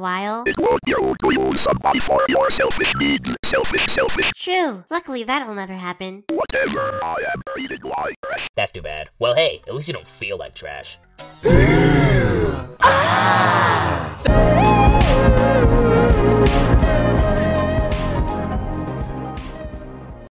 worthwhile. It won't you to use somebody for your selfish needs. Selfish. True. Luckily, that'll never happen. Whatever, I am treated like trash. That's too bad. Well, hey, at least you don't feel like trash. Ah!